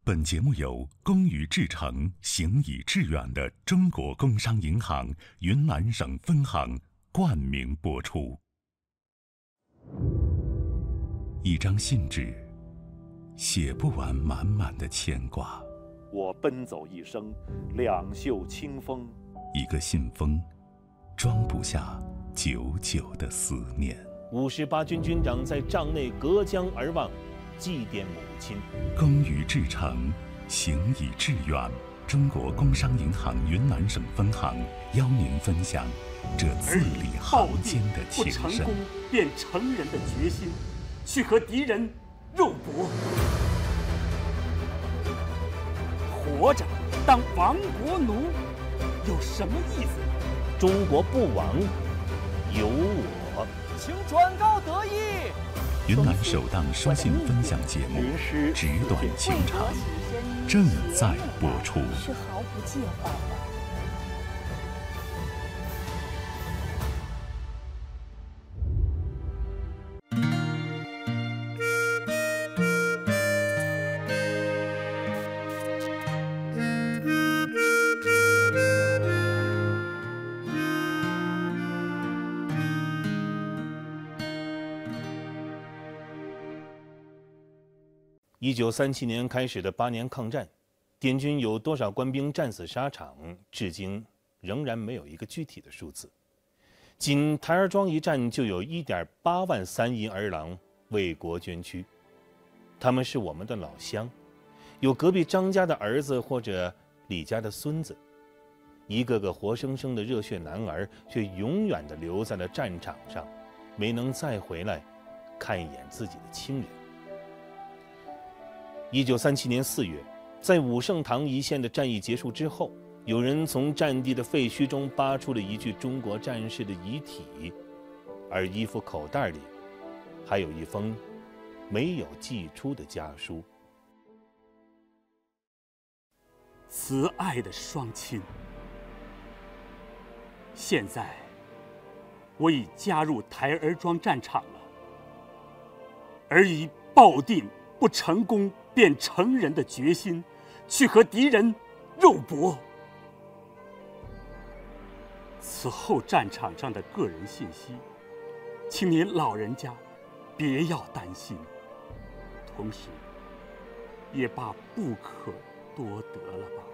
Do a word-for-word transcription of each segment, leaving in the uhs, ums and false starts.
本节目由工于至诚、行以致远的中国工商银行云南省分行冠名播出。一张信纸，写不完满满的牵挂。 我奔走一生，两袖清风。 一个信封，装不下久久的思念。 五十八军军长在帐内隔江而望，祭奠母亲。 工于至诚，行以致远。中国工商银行云南省分行邀您分享这字里行间的情深。 不成功便成仁的决心，去和敌人肉搏。活着当亡国奴，有什么意思？ 中国不亡，有我。 请转告得意。 云南首档书信分享节目《纸短情长》正在播出。 是毫不介怀的。 一九三七年开始的八年抗战，滇军有多少官兵战死沙场，至今仍然没有一个具体的数字。仅台儿庄一战就有 一点八万三银儿郎为国捐躯，他们是我们的老乡，有隔壁张家的儿子或者李家的孙子，一个个活生生的热血男儿，却永远地留在了战场上，没能再回来看一眼自己的亲人。一九三七年四月，在武胜堂一线的战役结束之后，有人从战地的废墟中扒出了一具中国战士的遗体，而衣服口袋里还有一封没有寄出的家书。 慈爱的双亲，现在我已加入台儿庄战场了，而已抱定不成功便成仁的决心，去和敌人肉搏。此后战场上的个人信息，请您老人家别要担心，同时也把不可多得了吧。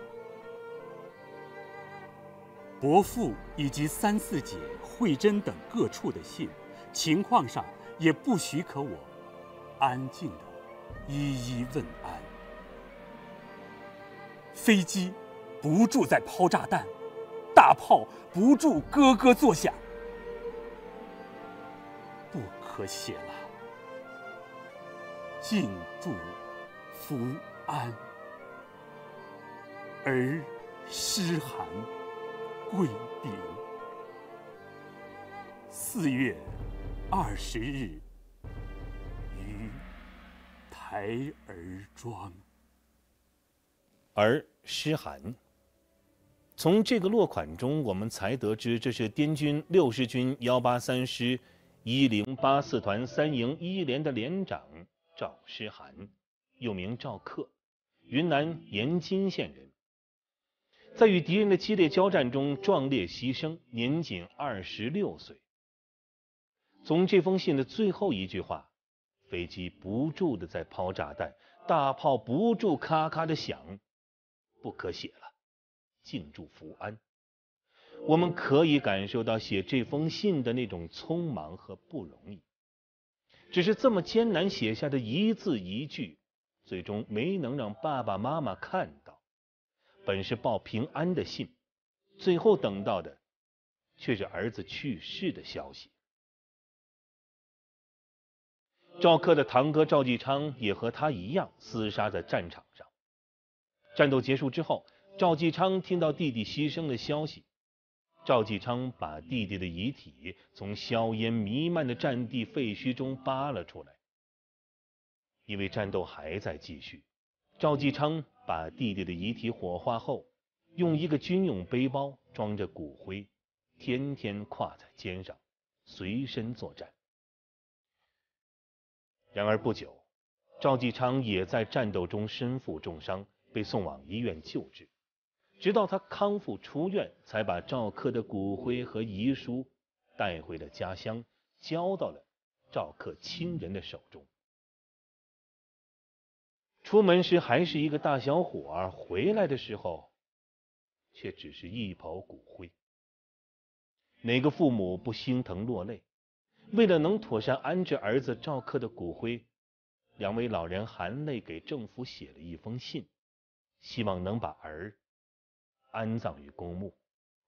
伯父以及三四姐、慧珍等各处的信，情况上也不许可我安静的一一问安。飞机不住在抛炸弹，大炮不住咯咯作响，不可写了。尽祝福安。儿诗涵贵禀。四月二十日，于台儿庄。 而诗涵，从这个落款中，我们才得知这是滇军六十军幺八三师一零八四团三营一连的连长赵诗涵，又名赵克，云南延津县人。在与敌人的激烈交战中壮烈牺牲，年仅二十六岁。从这封信的最后一句话，飞机不住地在抛炸弹，大炮不住咔咔地响，不可写了，敬祝福安。我们可以感受到写这封信的那种匆忙和不容易。只是这么艰难写下的一字一句，最终没能让爸爸妈妈看到。本是报平安的信，最后等到的却是儿子去世的消息。赵克的堂哥赵继昌也和他一样厮杀在战场上。战斗结束之后，赵继昌听到弟弟牺牲的消息，赵继昌把弟弟的遗体从硝烟弥漫的战地废墟中扒了出来。因为战斗还在继续，赵继昌把弟弟的遗体火化后，用一个军用背包装着骨灰，天天挎在肩上，随身作战。然而不久， 赵继昌也在战斗中身负重伤，被送往医院救治。直到他康复出院，才把赵克的骨灰和遗书带回了家乡，交到了赵克亲人的手中。出门时还是一个大小伙儿，回来的时候却只是一抔骨灰。哪个父母不心疼落泪？为了能妥善安置儿子赵克的骨灰，两位老人含泪给政府写了一封信，希望能把儿安葬于公墓。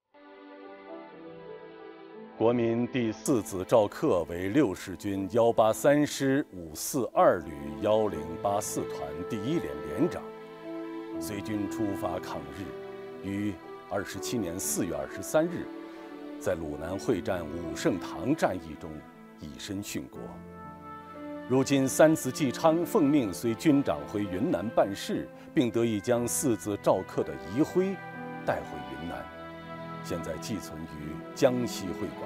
国民第四子赵克为六十军幺八三师五四二旅幺零八四团第一连连长，随军出发抗日，于二十七年四月二十三日，在鲁南会战武圣堂战役中以身殉国。如今三子季昌奉命随军长回云南办事，并得以将四子赵克的遗灰带回云南，现在寄存于江西会馆。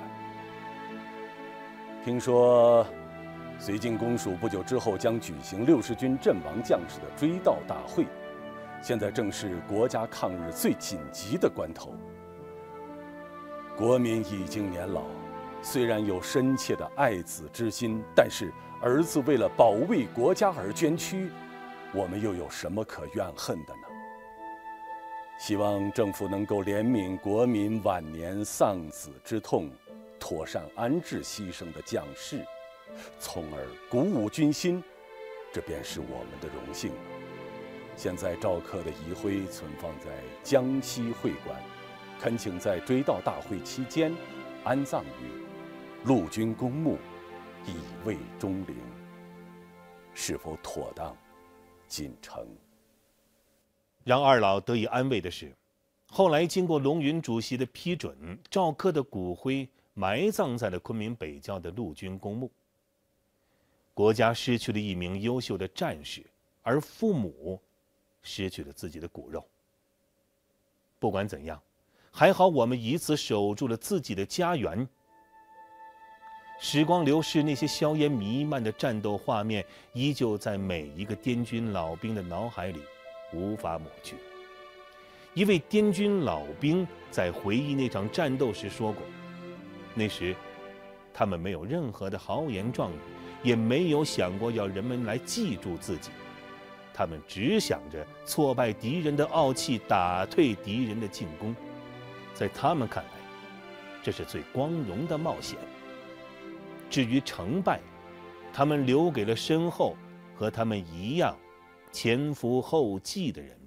听说绥靖公署不久之后将举行六十军阵亡将士的追悼大会，现在正是国家抗日最紧急的关头。国民已经年老，虽然有深切的爱子之心，但是儿子为了保卫国家而捐躯，我们又有什么可怨恨的呢？希望政府能够怜悯国民晚年丧子之痛，妥善安置牺牲的将士，从而鼓舞军心，这便是我们的荣幸了。现在赵克的遗灰存放在江西会馆，恳请在追悼大会期间安葬于陆军公墓，以慰忠灵。是否妥当，谨呈。 让二老得以安慰的是，后来经过龙云主席的批准，赵克的骨灰埋葬在了昆明北郊的陆军公墓。国家失去了一名优秀的战士，而父母失去了自己的骨肉。不管怎样，还好我们以此守住了自己的家园。时光流逝，那些硝烟弥漫的战斗画面依旧在每一个滇军老兵的脑海里无法抹去。一位滇军老兵在回忆那场战斗时说过，那时他们没有任何的豪言壮语，也没有想过要人们来记住自己，他们只想着挫败敌人的傲气，打退敌人的进攻。在他们看来，这是最光荣的冒险。至于成败，他们留给了身后和他们一样前赴后继的人。